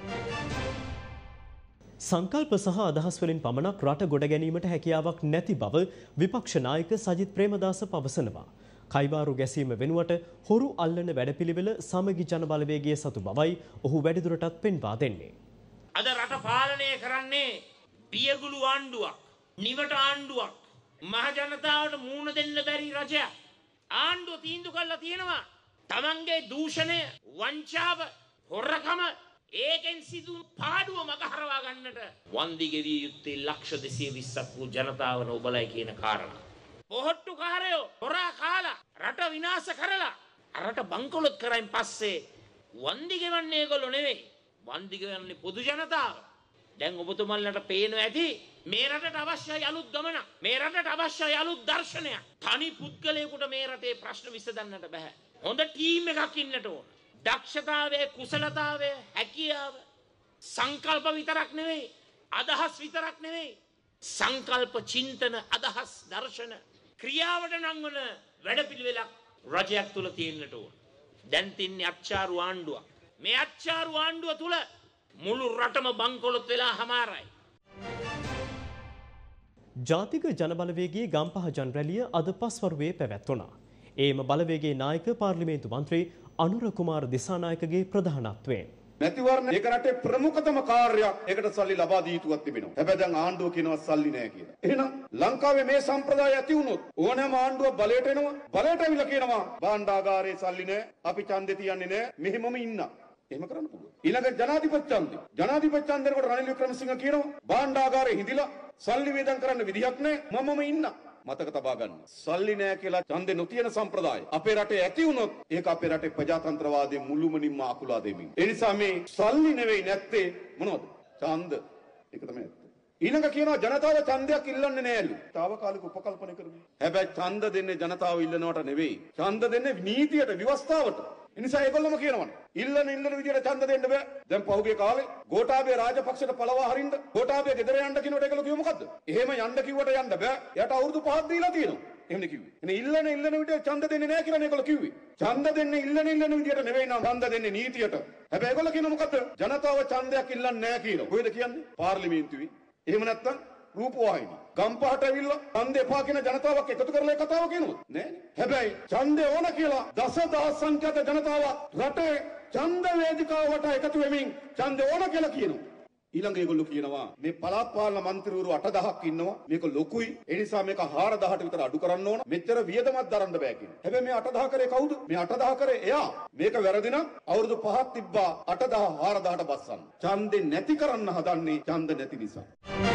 සංකල්ප සහ අදහස් වලින් පමණක් රට ගොඩ ගැනීමට හැකියාවක් නැති බව විපක්ෂ නායක සජිත් ප්‍රේමදාස පවසනවා. කයිවාරු ගැසීම වෙනුවට හොරු අල්ලන වැඩපිළිවෙල සමගි ජන බලවේගයේ සතු බවයි ඔහු වැඩිදුරටත් පෙන්වා දෙන්නේ. අද රට පාලනය කරන්නේ පියගුළු ආණ්ඩුවක්, නිවට ආණ්ඩුවක්, මහ ජනතාවට මූණ දෙන්න බැරි රජයක්. ආණ්ඩුව තීන්දුව කළා තියෙනවා තමන්ගේ දූෂණය, වංචාව, හොරකම ඒකෙන් සිදු පාඩුව මගහරවා ගන්නට වන්දි ගෙවිය යුත්තේ ලක්ෂ 220ක් වූ ජනතාවන ඔබලයි කියන කාරණා. පොහොට්ටුකාරයෝ හොරා කාලා රට විනාශ කරලා රට බංකොලොත් කරයින් පස්සේ වන්දි ගෙවන්නේ ඒගොල්ලෝ නෙවෙයි. වන්දි ගෙවන්නේ පොදු ජනතාව. දැන් ඔබතුමන්ලට පේනවා ඇති මේ රටට අවශ්‍යයි අලුත් ගමනක්. මේ රටට අවශ්‍යයි අලුත් දර්ශනයක්. තනි පුද්ගලයෙකුට මේ රටේ ප්‍රශ්න විසඳන්නට බෑ. හොඳ ටීම් එකක් ඉන්නට ඕන. දක්ෂතාවය, කුසලතාවය, හැකියාව, සංකල්ප විතරක් නෙවෙයි, අදහස් විතරක් නෙවෙයි, සංකල්ප, චින්තන, අදහස්, දර්ශන ක්‍රියාවට නංවන වැඩපිළිවෙලක් රජයක් තුල තියෙන්නට ඕන. දැන් තින්නේ අච්චාරු ආණ්ඩුවක්. මේ අච්චාරු ආණ්ඩුව තුල මුළු රටම බංකොලොත් වෙලා හමාරයි. ජාතික ජනබලවේගයේ ගම්පහ ජන රැළිය අද පස්වරුවේ පැවැත්වුණා. ඒම බලවේගයේ නායක පාර්ලිමේන්තු මන්ත්‍රී අනුර කුමාර දිසානායකගේ ප්‍රධානත්වයෙන් මැතිවරණ ඒක රටේ ප්‍රමුඛතම කාර්යයක්. ඒකට සල්ලි ලබා දී යුතුවක් තිබෙනවා. හැබැයි දැන් ආණ්ඩුව කියනවා සල්ලි නැහැ කියලා. එහෙනම් ලංකාවේ මේ සම්ප්‍රදාය ඇති වුණොත් ඕනෑම ආණ්ඩුව බලයට එනවා. බලයට අවිලා කියනවා භාණ්ඩාගාරයේ සල්ලි නැහැ. අපි ඡන්දේ තියන්නේ නැහැ. මෙහෙමම ඉන්න. එහෙම කරන්න පුළුවන්. ඊළඟ ජනාධිපති ඡන්දේ. ජනාධිපති ඡන්දේකට රනිල් වික්‍රමසිංහ කියනවා භාණ්ඩාගාරයේ හිඳිලා සල්ලි වේදම් කරන්න විදිහක් නැහැ. මමම ඉන්න. මතක තබා ගන්න. සල්ලි නැහැ කියලා ඡන්දේ නොතියන සම්ප්‍රදාය අපේ රටේ ඇති වුණොත් ඒක අපේ රටේ ප්‍රජාතන්ත්‍රවාදයේ මුළුමනින්ම අකුලා දෙමින්. ඒ නිසා මේ සල්ලි නෙවෙයි නැත්තේ මොනවද? ඡන්ද. ඒක තමයි ඇත්ත. ඊළඟ කියනවා ජනතාව ඡන්දයක් ඉල්ලන්නේ නෑලු. තාවකාලික උපකල්පන කරමු. හැබැයි ඡන්ද දෙන්නේ ජනතාව ඉල්ලනවට නෙවෙයි. ඡන්ද දෙන්නේ නීතියට, ව්‍යවස්ථාවට. ඒ නිසා ඒගොල්ලෝම කියනවනේ ඉල්ලන විදියට ඡන්ද දෙන්න බෑ. දැන් පහුගිය කාලේ ගෝඨාභය රාජපක්ෂට පළවා හරින්න ගෝඨාභය ගෙදර යන්න කියනකොට ඒගොල්ලෝ කිව්ව මොකද්ද? එහෙම යන්න කිව්වට යන්න බෑ. එයාට අවුරුදු 5ක් දීලා තියෙනවා. එහෙමනේ කිව්වේ. එනේ ඉල්ලන විදියට ඡන්ද දෙන්නේ නෑ කියලා ඒගොල්ලෝ කිව්වේ. ඡන්ද දෙන්නේ ඉල්ලන විදියට නෙවෙයි නම් ඡන්ද දෙන්නේ නීතියට. හැබැයි ඒගොල්ලෝ කියන මොකද්ද? ජනතාව ඡන්දයක් ඉල්ලන්නේ නෑ කියනවා. කොහෙද කියන්නේ? පාර්ලිමේන්තුවේ. එහෙම නැත්තම් රූපවාහිනී ගම්පහට ඇවිල්ලා ඡන්දේ එපා කියන ජනතාවක් එකතු කරලා ඒ කතාව කියනවද? නෑනේ. හැබැයි ඡන්දේ ඕන කියලා දසදහස් සංඛ්‍යාත ජනතාවක් රටේ ඡන්ද වේදිකාවට එකතු වෙමින් ඡන්දේ ඕන කියලා කියනවා. ඊළඟ ඒගොල්ලෝ කියනවා මේ පළාත් පාලන മന്ത്രിවරු 8000ක් ඉන්නවා. මේක ලොකුයි. ඒ නිසා මේක 4000ට විතර අඩු කරන්න ඕන. මෙච්චර වියදමක් දරන්න බෑ කියනවා. හැබැයි මේ 8000 කරේ කවුද? මේ 8000 කරේ එයා. මේක වැරදි නම් අවුරුදු 5ක් තිබ්බා 8000 4000ට බස්සන්න. ඡන්දේ නැති කරන්න හදන්නේ ඡන්ද නැති නිසා.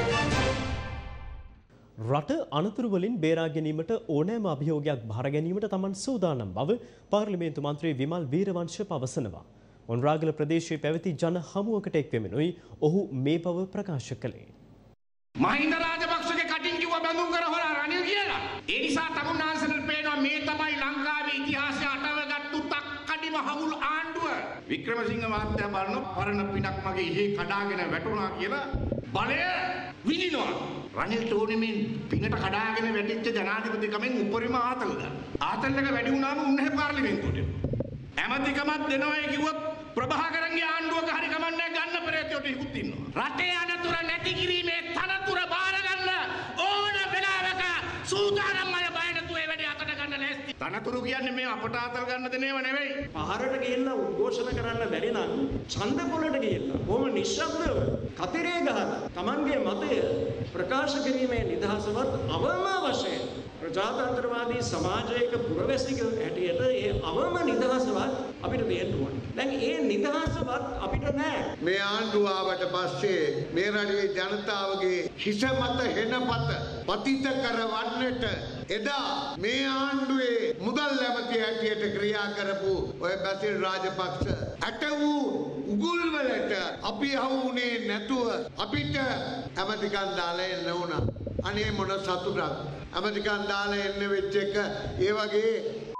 රට අනතුරු වලින් බේරා ගැනීමට ඕනෑම අභියෝගයක් බාර ගැනීමට තමන් සූදානම් බව පාර්ලිමේන්තු මන්ත්‍රී විමල් වීරවංශ පවසනවා. මොන්රාගල ප්‍රදේශයේ පැවති ජන හමුවකට එක් වෙමිනුයි ඔහු මේ බව ප්‍රකාශ කළේ. මහින්ද රාජපක්ෂගේ කටින් කිව්ව බඳුන් කර හොරා රනිල් කියලා. ඒ නිසා තමුන්නාන්සලට පේනවා මේ තමයි ලංකාවේ ඉතිහාසය අටවගත්තු තක්කඩිම හවුල් ආණ්ඩුව. වික්‍රමසිංහ මහත්තයා බලන පරණ පිටක් මගේ ඉහි කඩාගෙන වැටුණා කියලා බලය විඳිනවා. රනිල් තෝනිමින් පිඟට කඩාගෙන වැටිච්ච ජනාධිපතිකමෙන් උපරිම ආතල් ගන්න. ආතල් එක වැඩි වුණාම උන්නේ පාර්ලිමේන්තුවට. ඇමතිකමක් දෙනවයි කිව්වොත් ප්‍රභාකරන්ගේ ආණ්ඩුවක හරි කමන්නේ ගන්න පෙරේතයට ඉක්ුත් ඉන්නවා. රටේ අනතුර නැති කිරීමේ තනතුර බාර ගන්න ඕන වෙලාවක සූදානම් අය බය නැතුව ඒ වැඩේ අතට ගන්න ලෑස්ති. තනතුරු කියන්නේ මේ අපට ආතල් ගන්න දෙනේව නෙවෙයි. පහරට ගිහිල්ලා උද්ඝෝෂණ කරන්න බැරි නම් ඡන්ද පොළට ගිහිල්ලා කොහොම නිශ්ශබ්දව කතරේ ගහලා Tamanගේ මතය ප්‍රකාශ කිරීමේ නිදහසවත් අවම වශයෙන් ප්‍රජාතන්ත්‍රවාදී සමාජයක පුරවැසික හැටියට ඒ අවම නිදහසවත් අපිට දෙන්න ඕනේ. දැන් ඒ නිදහසවත් අපිට නැහැ. මේ ආණ්ඩුව ආවට පස්සේ මේ රටේ ජනතාවගේ හිස මත හෙනපත පතිත කරවන්නට එදා මේ ආණ්ඩුවේ මුදල් ඇමති හැටියට ක්‍රියා කරපු ඔය බසිල් රාජපක්ෂ ඇට වූ උගුල් වලට අපි යවුනේ නැතුව අපිට ඇමතිකම් දාලා එන්න වුණා. අනේ මොන සතුටක්. ඇමතිකම් දාලා එන්න වෙච්ච එක ඒ වගේ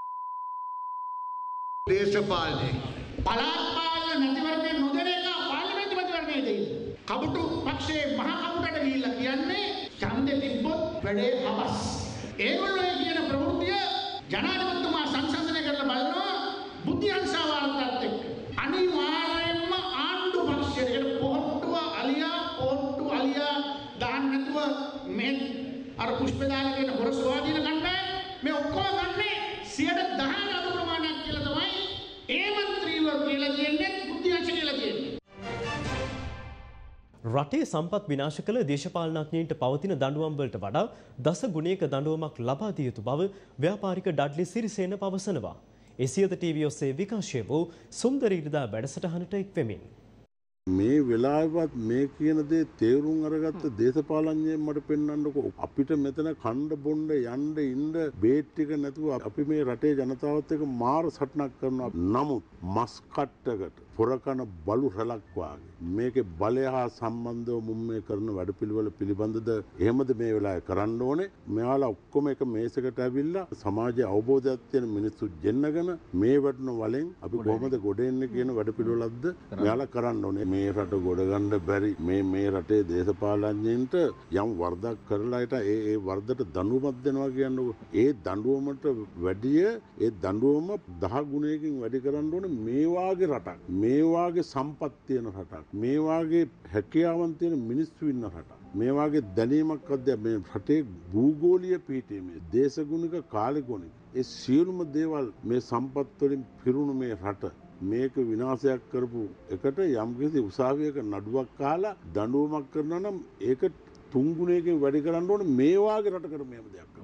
දේශපාලනය. පළාත් පාලන මැතිවරණය නොදෙන එක පාර්ලිමේන්තු මැතිවරණයේ දෙයි. කබුටු පක්ෂයේ මහ කබුටට ගිහිල්ලා කියන්නේ ඡන්දෙ තිබ්බොත් වැඩේ හවස්. ඒගොල්ලෝ කියන ප්‍රවෘත්තිය ජනාධිපතිතුමා සංසන්දනය කරලා බලනවා බුද්ධිංසා වාර්තාවත් එක්ක. අනිවාර්යයෙන්ම ආණ්ඩු පක්ෂයේ පොහොට්ටුව අලියා දාන්න නැතුව මේ අර පුෂ්පදාලා කියන හොර ස්වාධීන කණ්ඩායම මේ ඔක්කොම ගන්නේ 10% අඩු ප්‍රමාණයක් කියලා තමයි ඒ മന്ത്രിවරු කියලා කියන්නේ බුද්ධිංශ කියලා කියන්නේ. රටේ සම්පත් විනාශ කළ දේශපාලනඥයින්ට පවතින දඬුවම් වලට වඩා දස ගුණයක දඬුවමක් ලබා දිය යුතු බව ව්‍යාපාරික ඩඩ්ලි සිරිසේන පවසනවා. එසියද ටීවී ඔස්සේ විකාශය වූ සුන්දර ඉරිදා වැඩසටහනට එක්වෙමින් මේ වෙලාවවත් මේ කියන දේ තේරුම් අරගත්ත දේශපාලඥයෙක් මට පෙන්වන්නකෝ. අපිට මෙතන කණ්ඩ බොණ්ඩ යන්න ඉන්න බේත් ටික නැතුව අපි මේ රටේ ජනතාවත් එක්ක මාර සටනක් කරනවා. නමුත් මස් කට්ටකට පොරකන බලු රැලක් වාගේ මේකේ බලය හා සම්බන්ධව මුම්මේ කරන වැඩපිළිවෙල පිළිබඳද එහෙමද මේ වෙලාවේ කරන්න ඕනේ. මෙයාලා ඔක්කොම එක මේසකට ඇවිල්ලා සමාජයේ අවබෝධයක් තියෙන මිනිස්සු ගෙන්නගෙන මේ වටන වලෙන් අපි කොහොමද ගොඩ එන්නේ කියන වැඩපිළිවෙලක්ද මෙයාලා කරන්න ඕනේ. මේ රට ගොඩ ගන්න බැරි මේ රටේ දේශපාලඥයින්ට යම් වරදක් කරලා ඒ වරදට දඬුවමක් දෙනවා කියන්නකො. ඒ දඬුවමට වැඩිය ඒ දඬුවම 10 ගුණයකින් වැඩි කරන්න ඕනේ. මේ වාගේ රටක්, මේ වාගේ සම්පත් තියෙන රටක්, මේ වාගේ හැකියාවන් තියෙන මිනිස්සු ඉන්න රටක්, මේ වාගේ දැනීමක් අධ්‍යා මේ රටේ භූගෝලීය පීඨයේ දේශගුණික කාලගුණික ඒ සියලුම දේවල් මේ සම්පත් වලින් පිරුණු මේ රට මේක විනාශයක් කරපු එකට යම්කිසි උසාවියක නඩුවක් කාලා දඬුවමක් කරනවා නම් ඒක 3 ගුණයකින් වැඩි කරන්න ඕනේ. මේ වාගේ රටකට මෙහෙම දෙයක් කරනවා.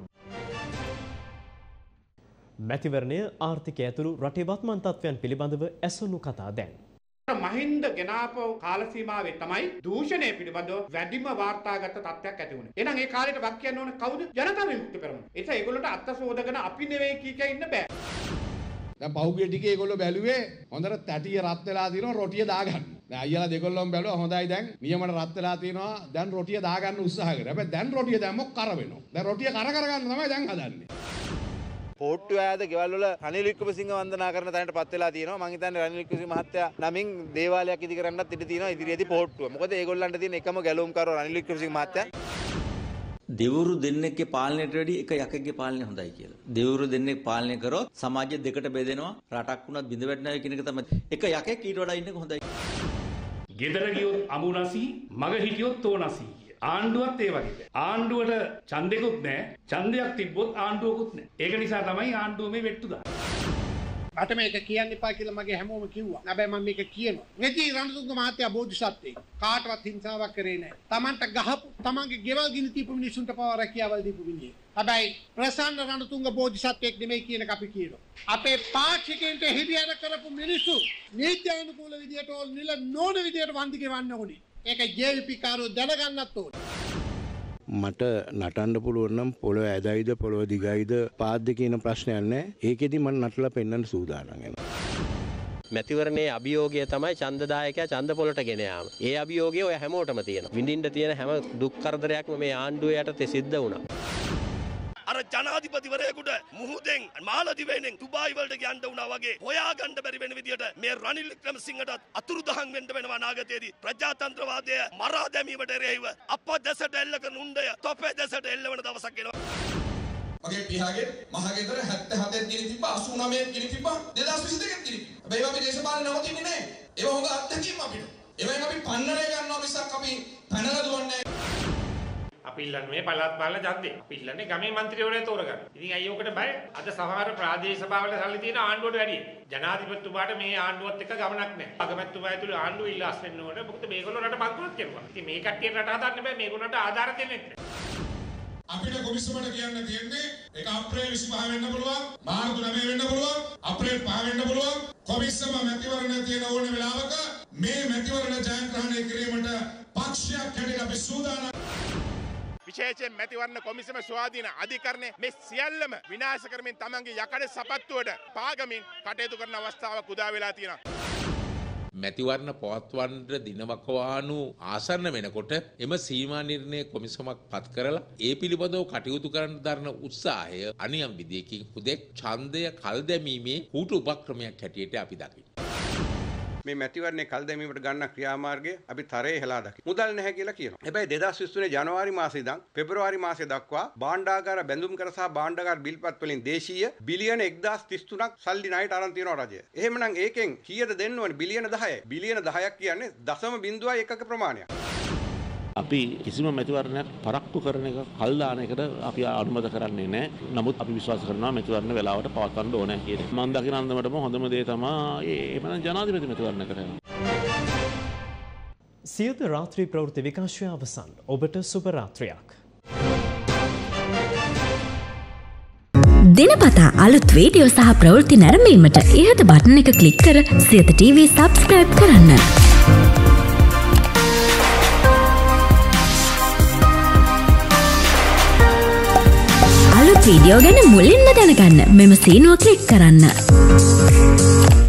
මැතිවරණය ආර්ථිකය ඇතුළු රටේ වත්මන් තත්ත්වයන් පිළිබඳව ඇසුණු කතා දැන්. මහින්ද ගෙනාපු කාල සීමාවේ තමයි දූෂණය පිළිබඳව වැඩිම වාර්තාගත තත්ත්වයක් ඇති වුණේ. එහෙනම් ඒ කාලේට වක් කියන්න ඕන කවුද? ජනතා විමුක්ති පෙරමුණ. ඒක ඒගොල්ලන්ට අත්සෝදගෙන අපි නෙවෙයි කීක ඉන්න බෑ. දැන් පහුගිය ටිකේ ඒගොල්ලෝ බැලුවේ හොඳට තැටිය රත් වෙලා තියෙනවා රොටිය දාගන්න. දැන් අයියලා දෙකොල්ලොම බැලුවා හොඳයි දැන් නියමන රත් වෙලා තියෙනවා දැන් රොටිය දාගන්න උත්සාහ කරා. හැබැයි දැන් රොටිය දැම්මොත් කර වෙනවා. දැන් රොටිය කර ගන්න තමයි දැන් හදන්නේ. පොට්ටු ඈද ගෙවල් වල රනිල් වික්‍රමසිංහ වන්දනා කරන තැනට පත් වෙලා තියෙනවා. මම හිතන්නේ රනිල් වික්‍රමසිංහ මහත්තයා නමින් දේවාලයක් ඉදි කරන්නත් ඉඩ තියෙනවා ඉදිරියේදී පොට්ටුව. මොකද ඒගොල්ලන්ට තියෙන එකම ගැලවුම්කාරව රනිල් වික්‍රමසිංහ මහත්තයා. දෙවරු දෙන්නෙක්ගේ පාලනයට වැඩිය එක යකෙක්ගේ පාලනය හොඳයි කියලා. දෙවරු දෙන්නෙක් පාලනය කරොත් සමාජය දෙකට බෙදෙනවා. රටක් වුණත් බිඳ වැටෙනවා කියන එක තමයි. එක යකෙක් ඊට වඩා ඉන්නක හොඳයි. ගෙදර ගියොත් අමුනසි, මග හිටියොත් තෝනසි. ආණ්ඩුවත් ඒ වගේ. ආණ්ඩුවට ඡන්දෙකුත් නැහැ. ඡන්දයක් තිබ්බොත් ආණ්ඩුවකුත් නැහැ. ඒක නිසා තමයි ආණ්ඩුව මේ වෙට්ටු දාන්නේ. මට මේක කියන්න එපා කියලා මගේ හැමෝම කිව්වා. හැබැයි මම මේක කියනවා. නැති රණතුංග මහත්තයා බෝධිසත්වෙක්. කාටවත් හිංසාවක් කරේ නැහැ. Tamanට ගහපු, Tamanගේ ගෙවල් ගිනි දීපු මිනිසුන්ට පවා රැකියාවල් දීපු මිනිහෙක්. හැබැයි ප්‍රසන්න රණතුංග බෝධිසත්වෙක් නෙමෙයි කියන එක අපි කියනවා. අපේ පාක්ෂිකයන්ට හිරිහැර කරපු මිනිස්සු නීත්‍යානුකූල විදියට ඕල් නිල නොවන විදියට වන්දි ගෙවන්න ඕනේ. ඒක ජේවිපි කාරෝ දැනගන්නත් ඕනේ. මට නටන්න පුළුවන් නම් පොළොව ඇදයිද පොළොව දිගයිද පාද්ද කියන ප්‍රශ්නයක් නැහැ. ඒකෙදි මම නටලා පෙන්වන්න සූදානම් වෙනවා. මැතිවරණයේ අභියෝගය තමයි ඡන්දදායකයා ඡන්ද පොළට ගෙන යාම. ඒ අභියෝගය ඔය හැමෝටම තියෙනවා. විඳින්න තියෙන හැම දුක් කරදරයක්ම මේ ආණ්ඩුව යටතේ සිද්ධ වුණා. අර ජනාධිපතිවරයෙකුට මුහුදෙන් මාලදිවයිනෙන් දුබායි වලට යන්න වුණා වගේ හොයාගන්න බැරි වෙන විදියට මේ රනිල් වික්‍රමසිංහටත් අතුරුදහන් වෙන්න වෙනවා නාගතේදී ප්‍රජාතන්ත්‍රවාදය මරා දැමීමට එරෙහිව අප දැසට එල්ල කරන උණ්ඩය තොපේ දැසට එල්ලවන දවසක් එනවා. මගේ පියාගේ මහගෙදර 77 ගිනි තිබ්බා 89 ගිනි තිබ්බා 2022 ගිනි තිබ්බා. හැබැයි අපි දේශපාලනේ නවතින්නේ නැහැ. ඒව හොඳ අත්දැකීම් අපිට. ඒවෙන් අපි පන්නරේ ගන්නවා මිසක් අපි පැනලා දුවන්නේ නැහැ. අපි ඉල්ලන්නේ මේ පළාත් පාලන ඡන්දේ. අපි ඉල්ලන්නේ ගමේ മന്ത്രിවරයා තෝරගන්න. ඉතින් අයියෝ ඔකට බය. අද සමහර ප්‍රාදේශීය සභාවල සල්ලි තියෙන ආණ්ඩුවට වැඩියි. ජනාධිපතිතුමාට මේ ආණ්ඩුවත් එක්ක ගමනක් නැහැ. අගමැතිතුමා ඇතුළු ආණ්ඩුව ඉල්ලාස් වෙන්න ඕනේ. මොකද මේගොල්ලෝ රට බංකොලොත් කරනවා. ඉතින් මේ කට්ටියට රට හදන්න බෑ. මේගොල්ලන්ට ආධාර දෙන්නේ නැහැ. අපිට කොමිසමට කියන්න තියෙන්නේ ඒක අප්‍රේල් 25 වෙන්න පුළුවන්, මාර්තු 9 වෙන්න පුළුවන්, අප්‍රේල් 5 වෙන්න පුළුවන්. කොමිසම මැතිවරණ තියෙන ඕනේ වෙලාවක මේ මැතිවරණ ජයග්‍රහණය කිරීමට පක්ෂයක් හැටියට අපි සූදානම්. විශේෂයෙන් මැතිවරණ කොමිසම ස්වාධීන අධිකරණය මේ සියල්ලම විනාශ කරමින් තමන්ගේ යකඩ සපත්තුවට පාගමින් කටයුතු කරන අවස්ථාවක් උදා වෙලා තියෙනවා. මැතිවරණ පවත්වන්නට දිනවකවානු ආසන්න වෙනකොට එම සීමා නිර්ණය කොමිසමක් පත් කරලා ඒ පිළිබඳව කටයුතු කරන්න දරන උත්සාහය අනියම් විදියකින් හුදෙක් ඡන්දය කල් දැමීමේ කූට උපක්‍රමයක් හැටියට අපි දකිනවා. මේ මැතිවරණේ කල් දැමීමට ගන්න ක්‍රියාමාර්ගය අපි තරයේ හෙලා දකිමු. මුදල් නැහැ කියලා කියනවා. හැබැයි 2023 ජනවාරි මාසයේ ඉඳන් පෙබරවාරි මාසය දක්වා භාණ්ඩාගාර බැඳුම් කර සහ භාණ්ඩාගාර බිල්පත් වලින් දේශීය බිලියන 1033ක් සල්ලි ණයට අරන් තියෙනවා රජය. එහෙමනම් ඒකෙන් කීයද දෙන්න ඕනේ? බිලියන 10යි. බිලියන 10ක් කියන්නේ 0.1ක ප්‍රමාණයක්. අපි කිසිම මැතිවරණයක් පරක්කු කරන එක කල් දාන එකට අපි අනුමත කරන්නේ නැහැ. නමුත් අපි විශ්වාස කරනවා මැතිවරණ වෙලාවට පවත්වන්න ඕනේ කියන එක. මම දකින අන්දමටම හොඳම දේ තමයි එමනම් ජනාධිපති මැතිවරණ කරනවා. සියද රාත්‍රී ප්‍රවෘත්ති විකාශය අවසන්. ඔබට සුබ රාත්‍රියක්. දිනපතා අලුත් වීඩියෝ සහ ප්‍රවෘත්ති නැරඹීමට ඉහත බටන් එක ක්ලික් කර සියත TV subscribe කරන්න. අලුත් වීඩියෝ ගැන මුලින්ම දැනගන්න මෙම සීනුව ක්ලික් කරන්න.